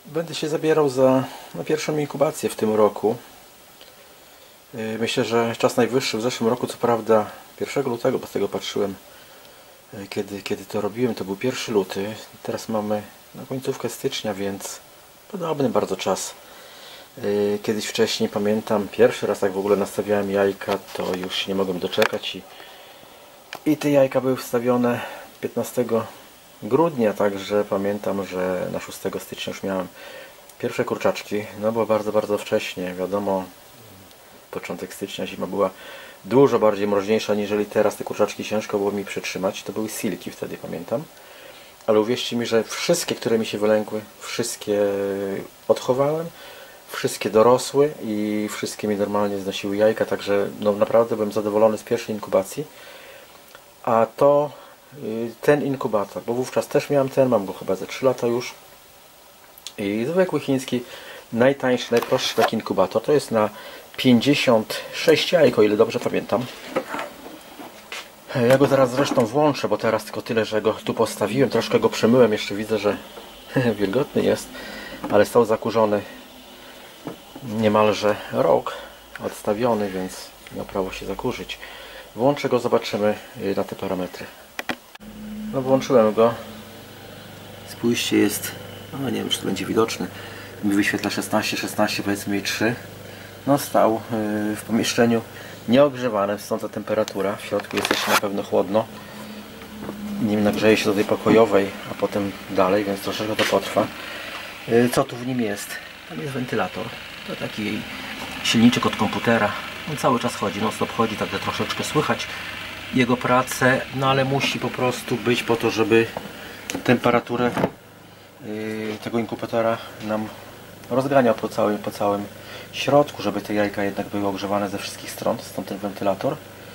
Będę się zabierał za pierwszą inkubację w tym roku. Myślę, że czas najwyższy. W zeszłym roku, co prawda 1 lutego, bo z tego patrzyłem, kiedy to robiłem, to był 1 luty. Teraz mamy końcówkę stycznia, więc podobny bardzo czas. Kiedyś wcześniej, pamiętam, pierwszy raz jak w ogóle nastawiałem jajka, to już nie mogłem doczekać i te jajka były wstawione 15 grudnia, także pamiętam, że na 6 stycznia już miałem pierwsze kurczaczki. No było bardzo wcześnie, wiadomo, początek stycznia, zima była dużo bardziej mroźniejsza niżeli teraz. Te kurczaczki ciężko było mi przetrzymać, to były silki wtedy, pamiętam. Ale uwierzcie mi, że wszystkie, które mi się wylękły, wszystkie odchowałem, wszystkie dorosły i wszystkie mi normalnie znosiły jajka, także no naprawdę byłem zadowolony z pierwszej inkubacji. A to ten inkubator, bo wówczas też miałem ten, mam go chyba za 3 lata już. I zwykły chiński, najtańszy, najprostszy taki inkubator, to jest na 56 jajek, o ile dobrze pamiętam. Ja go zaraz zresztą włączę, bo teraz tylko tyle, że go tu postawiłem, troszkę go przemyłem, jeszcze widzę, że wilgotny jest, ale stał zakurzony niemalże rok odstawiony, więc miał prawo się zakurzyć. Włączę go, zobaczymy na te parametry. No włączyłem go. Spójrzcie, jest, no nie wiem, czy to będzie widoczne, mi wyświetla 16, powiedzmy i 3. No stał w pomieszczeniu nieogrzewanym, stąd ta temperatura. W środku jest jeszcze na pewno chłodno. Nim nagrzeje się do tej pokojowej, a potem dalej, więc troszeczkę to potrwa. Co tu w nim jest? Tam jest wentylator. To taki silniczek od komputera. On cały czas chodzi, non stop chodzi, także troszeczkę słychać jego pracę, no ale musi po prostu być po to, żeby temperaturę tego inkubatora nam rozganiał po całym środku, żeby te jajka jednak były ogrzewane ze wszystkich stron, stąd ten wentylator.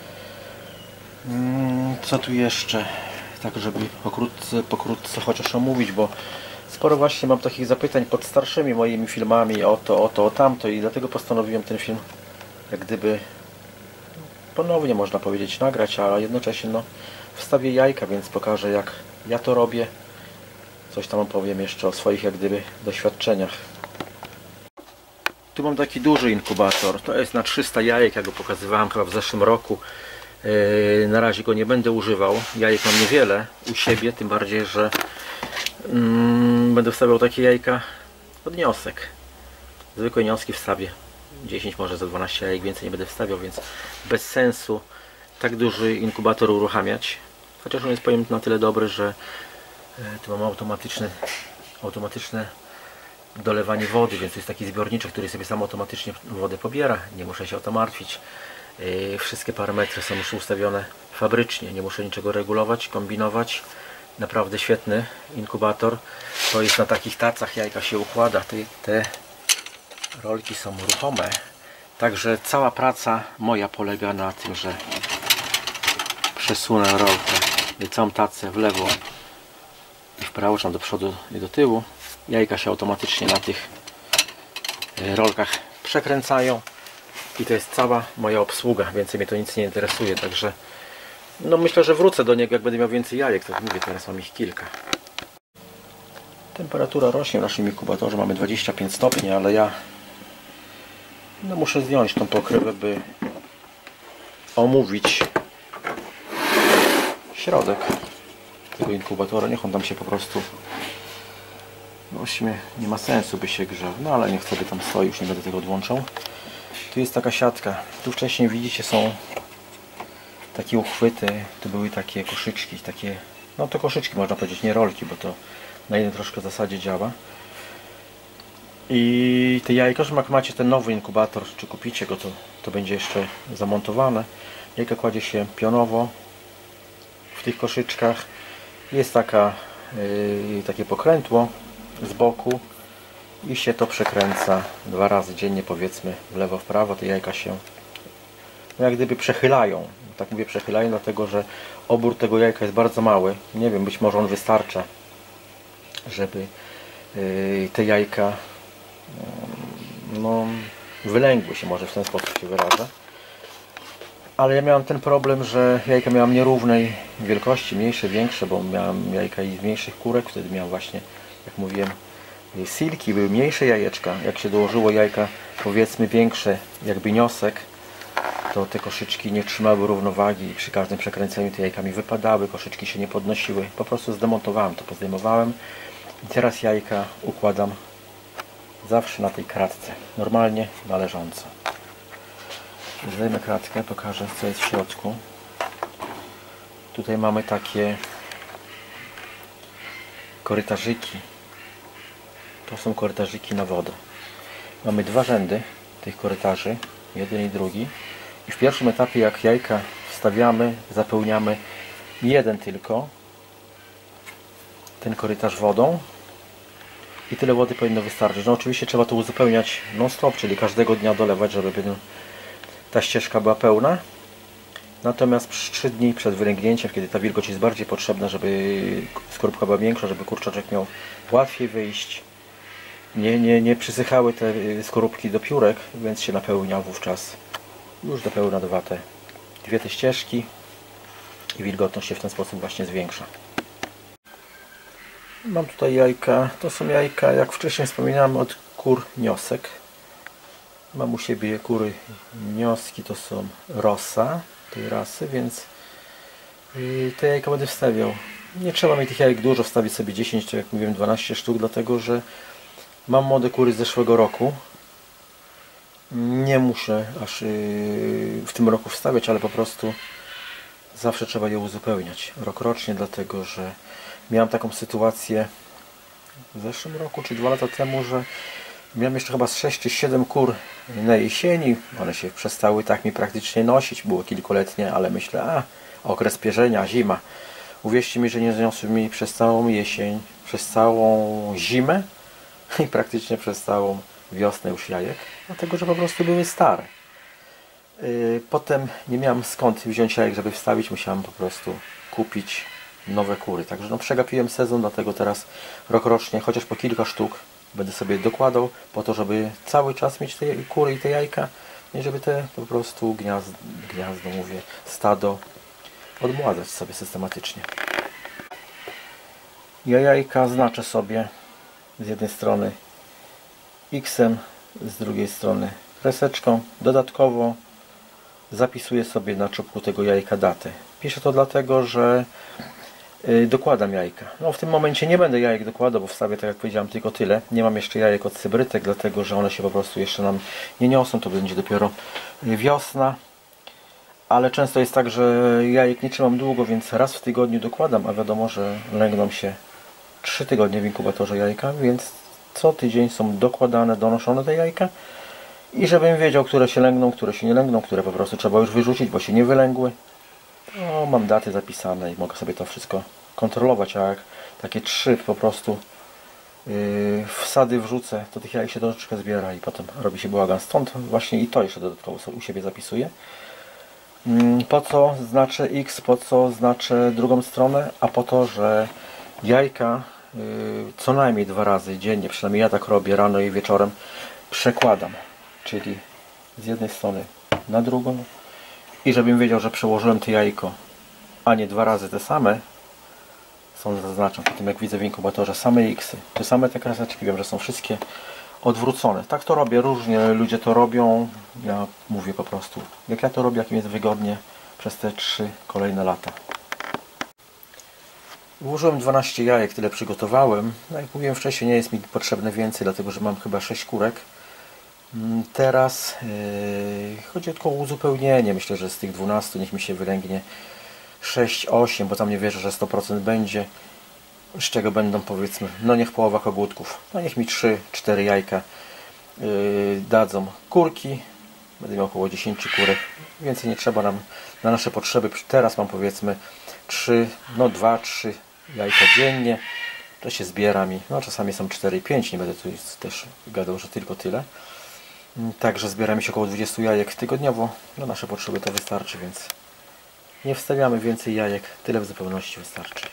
Co tu jeszcze? Tak, żeby pokrótce chociaż omówić, bo sporo właśnie mam takich zapytań pod starszymi moimi filmami o to, o tamto i dlatego postanowiłem ten film jak gdyby ponownie, można powiedzieć, nagrać, a jednocześnie no, wstawię jajka, więc pokażę, jak ja to robię. Coś tam opowiem jeszcze o swoich jak gdyby doświadczeniach. Tu mam taki duży inkubator, to jest na 300 jajek, jak go pokazywałem chyba w zeszłym roku. Na razie go nie będę używał, jajek mam niewiele u siebie, tym bardziej, że będę wstawiał takie jajka od niosek. Zwykłe nioski wstawię 10, może za 12 jajek, więcej nie będę wstawiał, więc bez sensu tak duży inkubator uruchamiać. Chociaż on jest, powiem, na tyle dobry, że tu mam automatyczne dolewanie wody, więc to jest taki zbiorniczek, który sobie sam automatycznie wodę pobiera, nie muszę się o to martwić. Wszystkie parametry są już ustawione fabrycznie, nie muszę niczego regulować, kombinować. Naprawdę świetny inkubator. To jest na takich tacach, jajka się układa, te rolki są ruchome. Także cała praca moja polega na tym, że przesunę rolkę, całą tacę w lewo i w prawo, czy do przodu i do tyłu. Jajka się automatycznie na tych rolkach przekręcają i to jest cała moja obsługa, więcej mnie to nic nie interesuje, także no myślę, że wrócę do niego, jak będę miał więcej jajek, tak mówię, teraz mam ich kilka. Temperatura rośnie w naszym inkubatorze, mamy 25 stopni, ale ja no muszę zdjąć tą pokrywę, by omówić środek tego inkubatora. Niech on tam się po prostu, właściwie nie ma sensu, by się grzał, no ale niech sobie tam stoi, już nie będę tego odłączał. Tu jest taka siatka, tu wcześniej widzicie są takie uchwyty, tu były takie koszyczki, takie, no to koszyczki można powiedzieć, nie rolki, bo to na innej troszkę zasadzie działa. I te jajka, że jak macie ten nowy inkubator, czy kupicie go, to będzie jeszcze zamontowane. Jajka kładzie się pionowo w tych koszyczkach. Jest takie pokrętło z boku i się to przekręca 2 razy dziennie, powiedzmy w lewo, w prawo. Te jajka się no jak gdyby przechylają. Tak mówię przechylają, dlatego że obrót tego jajka jest bardzo mały. Nie wiem, być może on wystarcza, żeby te jajka no, wylęgły się, może w ten sposób się wyrażę. Ale ja miałem ten problem, że jajka miałam nierównej wielkości, mniejsze, większe, bo miałem jajka i z mniejszych kurek, wtedy miałem właśnie, jak mówiłem, silki, były mniejsze jajeczka. Jak się dołożyło jajka, powiedzmy większe, jak bieniosek, to te koszyczki nie trzymały równowagi i przy każdym przekręceniu te jajka mi wypadały, koszyczki się nie podnosiły. Po prostu zdemontowałem to, pozdejmowałem i teraz jajka układam zawsze na tej kratce, normalnie należąco. Zdejmę kratkę, pokażę, co jest w środku. Tutaj mamy takie korytarzyki. To są korytarzyki na wodę. Mamy dwa rzędy tych korytarzy, jeden i drugi. I w pierwszym etapie, jak jajka wstawiamy, zapełniamy jeden tylko, ten korytarz wodą. I tyle wody powinno wystarczyć. No oczywiście trzeba to uzupełniać non-stop, czyli każdego dnia dolewać, żeby ta ścieżka była pełna. Natomiast 3 dni przed wylęgnięciem, kiedy ta wilgoć jest bardziej potrzebna, żeby skorupka była większa, żeby kurczaczek miał łatwiej wyjść, nie przysychały te skorupki do piórek, więc się napełnia wówczas już do pełna dwie te ścieżki i wilgotność się w ten sposób właśnie zwiększa. Mam tutaj jajka, to są jajka, jak wcześniej wspominałem, od kur niosek. Mam u siebie kury nioski, to są rosa tej rasy, więc te jajka będę wstawiał. Nie trzeba mi tych jajek dużo, wstawić sobie 10, czy jak mówiłem 12 sztuk, dlatego że mam młode kury z zeszłego roku. Nie muszę aż w tym roku wstawiać, ale po prostu zawsze trzeba je uzupełniać rokrocznie, dlatego że miałem taką sytuację w zeszłym roku, czy 2 lata temu, że miałem jeszcze chyba z 6 czy 7 kur na jesieni. One się przestały tak mi praktycznie nosić. Było kilkuletnie, ale myślę, okres pierzenia, zima. Uwierzcie mi, że nie zniosły mi przez całą jesień, przez całą zimę i praktycznie przez całą wiosnę już jajek, dlatego że po prostu były stare. Potem nie miałem skąd wziąć jajek, żeby wstawić. Musiałem po prostu kupić nowe kury. Także no, przegapiłem sezon, dlatego teraz rokrocznie, chociaż po kilka sztuk będę sobie dokładał, po to, żeby cały czas mieć te kury i te jajka i żeby te po prostu gniazdo mówię, stado odmładzać sobie systematycznie. Ja jajka znaczę sobie z jednej strony X-em, z drugiej strony kreseczką. Dodatkowo zapisuję sobie na czubku tego jajka datę. Piszę to dlatego, że dokładam jajka. No w tym momencie nie będę jajek dokładał, bo wstawię, tak jak powiedziałem, tylko tyle. Nie mam jeszcze jajek od cybrytek, dlatego że one się po prostu jeszcze nam nie niosą. To będzie dopiero wiosna. Ale często jest tak, że jajek nie trzymam długo, więc raz w tygodniu dokładam, a wiadomo, że lęgną się 3 tygodnie w inkubatorze jajka, więc co tydzień są dokładane, donoszone te jajka. I żebym wiedział, które się lęgną, które się nie lęgną, które po prostu trzeba już wyrzucić, bo się nie wylęgły. No, mam daty zapisane i mogę sobie to wszystko kontrolować, a jak takie 3 po prostu wsady wrzucę, to tych jajek się troszeczkę zbiera i potem robi się bałagan. Stąd właśnie i to jeszcze dodatkowo u siebie zapisuję. Po co znaczę X, po co znaczę drugą stronę, a po to, że jajka co najmniej 2 razy dziennie, przynajmniej ja tak robię, rano i wieczorem, przekładam. Czyli z jednej strony na drugą i żebym wiedział, że przełożyłem to jajko, a nie 2 razy te same, są zaznaczam. Potem jak widzę w inkubatorze same X-y, te same te kreseczki, wiem, że są wszystkie odwrócone. Tak to robię, różnie ludzie to robią. Ja mówię po prostu, jak ja to robię, jak mi jest wygodnie przez te 3 kolejne lata. Włożyłem 12 jajek, tyle przygotowałem. No jak mówiłem wcześniej, nie jest mi potrzebne więcej, dlatego że mam chyba 6 kurek. Teraz chodzi tylko o uzupełnienie. Myślę, że z tych 12 niech mi się wylęgnie 6-8, bo tam nie wierzę, że 100% będzie. Z czego będą, powiedzmy, no niech połowa kogutków. No niech mi 3-4 jajka dadzą kurki. Będę miał około 10 kurek. Więcej nie trzeba nam na nasze potrzeby. Teraz mam, powiedzmy, 2-3 jajka dziennie. To się zbiera mi. No czasami są 4-5. Nie będę tu też gadał, że tylko tyle. Także zbiera mi się około 20 jajek tygodniowo. Na nasze potrzeby to wystarczy, więc nie wstawiamy więcej jajek. Tyle w zupełności wystarczy.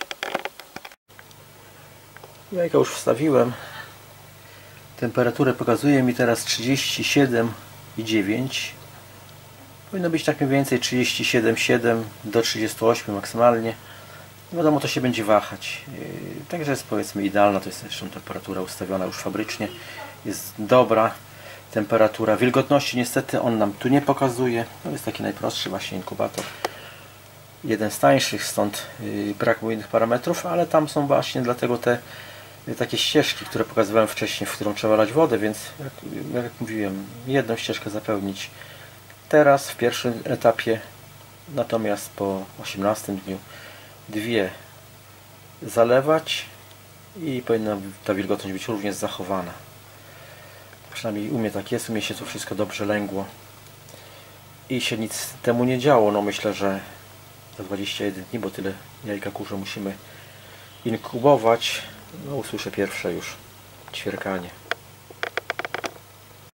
Jajka już wstawiłem. Temperaturę pokazuje mi teraz 37,9. Powinno być tak mniej więcej 37,7 do 38 maksymalnie. wiadomo, to się będzie wahać. Także jest, powiedzmy, idealna. To jest zresztą temperatura ustawiona już fabrycznie. Jest dobra temperatura. Wilgotności niestety on nam tu nie pokazuje. To jest taki najprostszy właśnie inkubator. Jeden z tańszych, stąd brak mu innych parametrów, ale tam są właśnie dlatego te takie ścieżki, które pokazywałem wcześniej, w którą trzeba lać wodę, więc jak mówiłem, jedną ścieżkę zapełnić teraz w pierwszym etapie, natomiast po 18 dniu dwie zalewać i powinna ta wilgotność być również zachowana. Przynajmniej u mnie tak jest, u mnie się to wszystko dobrze lęgło i się nic temu nie działo. No myślę, że za 21 dni, bo tyle jajka kurze musimy inkubować, no usłyszę pierwsze już ćwierkanie.